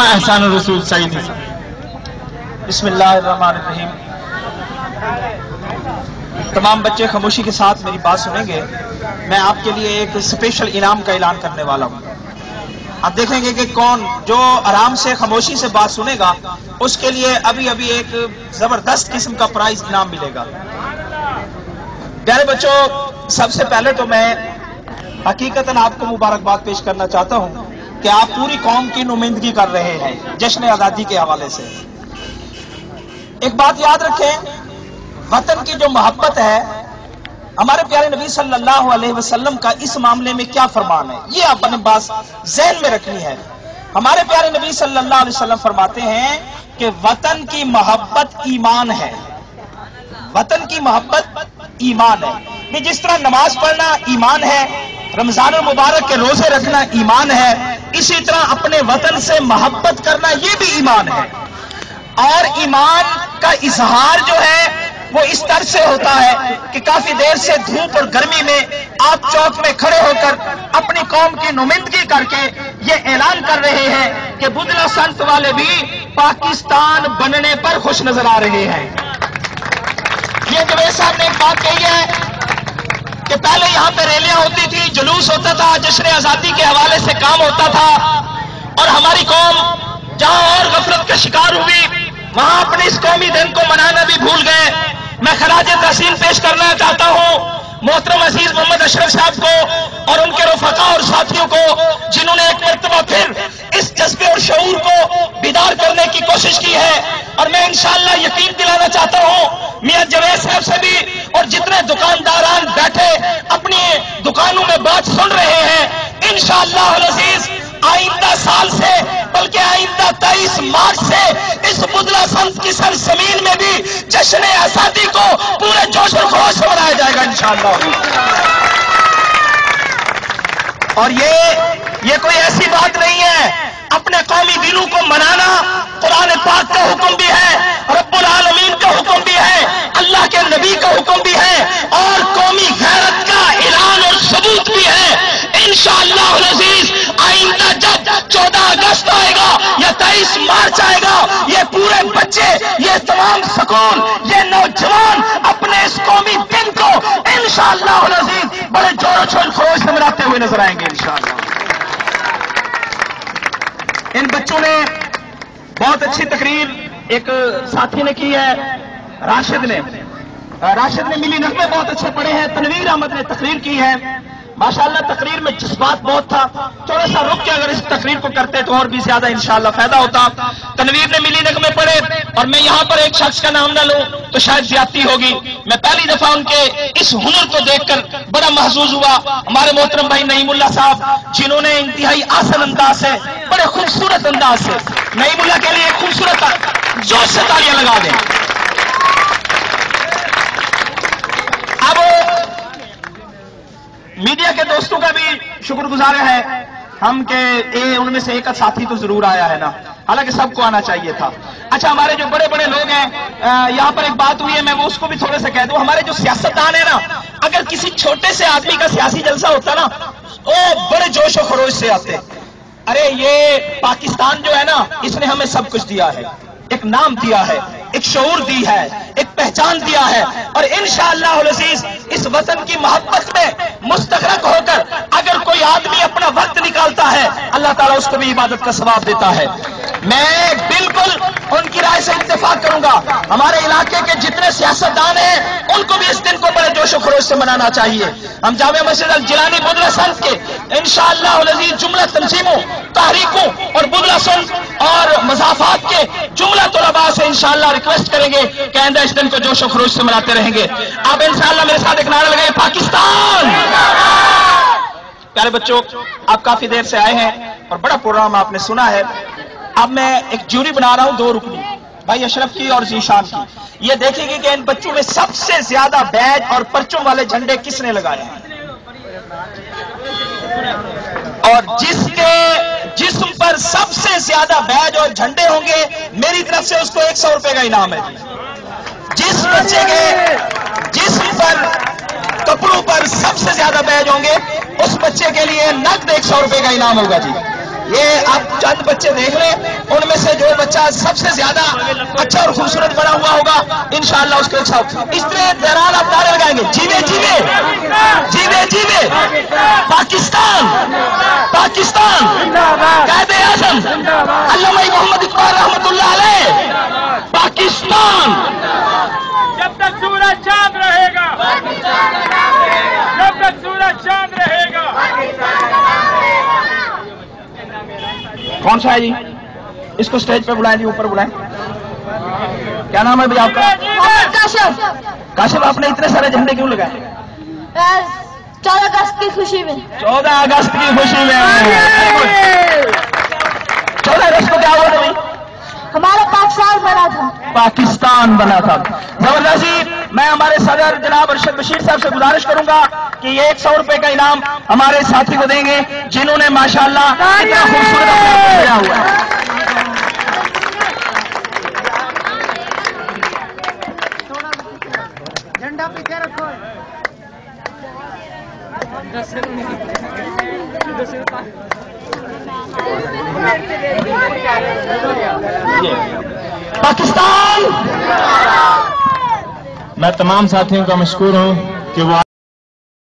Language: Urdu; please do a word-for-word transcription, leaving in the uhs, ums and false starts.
علامہ احسان الرسول سعیدی صاحب. بسم اللہ الرحمن الرحیم. تمام بچے خاموشی کے ساتھ میری بات سنیں گے. میں آپ کے لیے ایک اسپیشل انعام کا اعلان کرنے والا ہوں. آپ دیکھیں گے کہ کون جو آرام سے خاموشی سے بات سنے گا اس کے لیے ابھی ابھی ایک زبردست قسم کا پرائز انعام ملے گا. پیارے بچوں، سب سے پہلے تو میں حقیقتاً آپ کو مبارکباد پیش کرنا چاہتا ہوں کہ آپ پوری قوم کی نمائندگی کر رہے ہیں جشن آزادی کے حوالے سے. ایک بات یاد رکھیں، وطن کی جو محبت ہے، ہمارے پیارے نبی صلی اللہ علیہ وسلم کا اس معاملے میں کیا فرمان ہے، یہ آپ نے بات ذہن میں رکھنی ہے. ہمارے پیارے نبی صلی اللہ علیہ وسلم فرماتے ہیں کہ وطن کی محبت ایمان ہے. وطن کی محبت ایمان ہے. جس طرح نماز پڑھنا ایمان ہے، رمضان المبارک کے روزے رکھنا ایمان ہے، اسی طرح اپنے وطن سے محبت کرنا یہ بھی ایمان ہے. اور ایمان کا اظہار جو ہے وہ اس طرح سے ہوتا ہے کہ کافی دیر سے دھوپ اور گرمی میں آپ چوک میں کھڑے ہو کر اپنی قوم کی نمائندگی کر کے یہ اعلان کر رہے ہیں کہ بدلا سنت والے بھی پاکستان بننے پر خوش نظر آ رہے ہیں. یہ جوید صاحب نے ایک بات کہی ہے کہ پہلے یہاں پہ ریلیاں ہوتی تھی، جلوس ہوتا تھا، جشن آزادی کے حوالے سے کام ہوتا تھا، اور ہماری قوم جہاں اور غفلت کا شکار ہوئی وہاں اپنے اس قومی دن کو منانا بھی بھول گئے. میں خراج تحسین پیش کرنا چاہتا ہوں محترم عزیز محمد اشرف صاحب کو اور ان کے رفقا اور ساتھیوں کو، جنہوں نے ایک مرتبہ پھر اس جذبے اور شعور کو بیدار کرنے کی کوشش کی ہے. اور میں انشاءاللہ یقین دلانا چاہتا ہوں میاں جوید صاحب سے بھی، اور جتنے دکانداران بیٹھے اپنی دکانوں میں بات سن رہے ہیں، انشاءاللہ العزیز آئندہ سال سے بلکہ آئندہ تیئیس مارچ سے اس بدلا سنت کی سرزمین میں بھی جشن آزادی کو پورے جوش و خروش سے منایا جائے گا انشاءاللہ. اور یہ یہ کوئی ایسی بات نہیں ہے، اپنے قومی دنوں کو منانا قرآن پاک کا حکم بھی ہے، رب العالمین کا حکم بھی ہے، اللہ کے نبی کا حکم بھی ہے، اور قومی غیرت کا اعلان اور ثبوت بھی ہے. انشاءاللہ العزیز آئندہ جب چودہ اگست آئے گا یا تیئیس مارچ آئے گا، یہ پورے بچے، یہ تمام سکول، یہ نوجوان اپنے اس قومی دن کو انشاءاللہ العزیز بڑے جوش و شور خروش سے مناتے ہوئے نظر آئیں گے انشاءاللہ. ان بچوں نے بہت اچھی تقریر ایک ساتھی نے کی ہے، راشد نے راشد نے ملی نغمے بہت اچھے پڑھے ہیں. تنویر احمد نے تقریر کی ہے، ماشاءاللہ تقریر میں جذبات بہت تھا. تھوڑا سا رک کے اگر اس تقریر کو کرتے تو اور بھی زیادہ انشاءاللہ فائدہ ہوتا. تنویر نے ملی نغمے پڑھے، اور میں یہاں پر ایک شخص کا نام نہ لوں تو شاید زیادتی ہوگی. میں پہلی دفعہ ان کے اس ہنر کو دیکھ کر بڑا محظوظ ہوا. ہمارے محترم بھائی نعیم اللہ صاحب، جنہوں نے انتہائی آسان انداز سے، بڑے خوبصورت انداز سے، نعیم اللہ کے لیے ایک خوبصورت جوش سے تالیاں لگا دیں. اب میڈیا کے دوستوں کا بھی شکر گزار ہے ہم کہ اے ان میں سے ایک ساتھی تو ضرور آیا ہے نا، حالانکہ سب کو آنا چاہیے تھا. اچھا، ہمارے جو بڑے بڑے لوگ ہیں، یہاں پر ایک بات ہوئی ہے، میں وہ اس کو بھی تھوڑے سے کہہ دوں. ہمارے جو سیاستدان ہیں نا، اگر کسی چھوٹے سے آدمی کا سیاسی جلسہ ہوتا نا، وہ بڑے جوش و خروش سے آتے. ارے یہ پاکستان جو ہے نا، اس نے ہمیں سب کچھ دیا ہے، ایک نام دیا ہے، ایک شعور دی ہے، ایک پہچان دیا ہے، اور انشاءاللہ العزیز اس وطن کی محبت میں مستغرق ہو کر اگر کوئی آدمی اپنا وقت نکالتا ہے، اللہ تعالیٰ اس کو بھی عبادت کا ثواب دیتا ہے. میں بالکل ان کی رائے سے اتفاق کروں گا. ہمارے علاقے کے جتنے سیاستدان ہیں ان کو بھی اس دن کو بڑے جوش و خروش سے منانا چاہیے. ہم جامع مسجد الجیلانی بدلا سنت کے انشاءاللہ العزیز جملہ تنظیموں، تحریکوں اور بدلا سنت اور مضافات کے جملہ طلباء سے انشاءاللہ ریکویسٹ کریں گے کہ آئندہ اس دن کو جوش و خروش سے مناتے رہیں گے. آپ انشاءاللہ میرے ساتھ ایک نعرہ لگائیں، پاکستان. پیارے بچوں، آپ کافی دیر سے آئے ہیں اور بڑا پروگرام آپ نے سنا ہے. اب میں ایک جوری بنا رہا ہوں دو رکنی، بھائی اشرف کی اور ذیشان کی. یہ دیکھیں گے کہ ان بچوں میں سب سے زیادہ بیج اور پرچوں والے جھنڈے کس نے لگائے ہیں، اور جس کے جسم پر سب سے زیادہ بیج اور جھنڈے ہوں گے میری طرف سے اس کو ایک سو روپے کا انعام ہے. جس بچے کے جسم پر کپڑوں پر سب سے زیادہ بیج ہوں گے اس بچے کے لیے نقد ایک سو روپے کا انعام ہوگا. جی یہ آپ چند بچے دیکھ لیں، ان میں سے جو بچہ سب سے زیادہ اچھا اور خوبصورت بنا ہوا ہوگا انشاءاللہ اس کے ساتھ اس طرح دوران آپ نعرے لگائیں گے، جیوے جیوے جیوے جیوے پاکستان پاکستان قائد اعظم علامہ محمد اقبال رحمۃ اللہ علیہ پاکستان. جب تک سورج چاند رہے گا، جب تک سورج چاند رہے گا. کون سا ہے جی؟ اس کو اسٹیج پہ بلائیں جی، اوپر بلائیں. کیا نام ہے بھائی آپ کا؟ کاشف. کاشف، آپ نے اتنے سارے جھنڈے کیوں لگائے؟ چودہ اگست کی خوشی میں. چودہ اگست کی خوشی میں. چودہ اگست کو کیا ہوا تھا بھائی؟ ہمارا پاکستان بنا تھا. پاکستان بنا تھا. زبردستی. میں ہمارے صدر جناب ارشد بشیر صاحب سے گزارش کروں گا کہ یہ ایک سو روپے کا انعام ہمارے ساتھی کو دیں گے جنہوں نے ماشاءاللہ اتنا خوبصورت اپنے آپ کو سجایا ہوا ہے. جھنڈا پیچھے رکھو. پاکستان. میں تمام ساتھیوں کا مشکور ہوں کہ وہ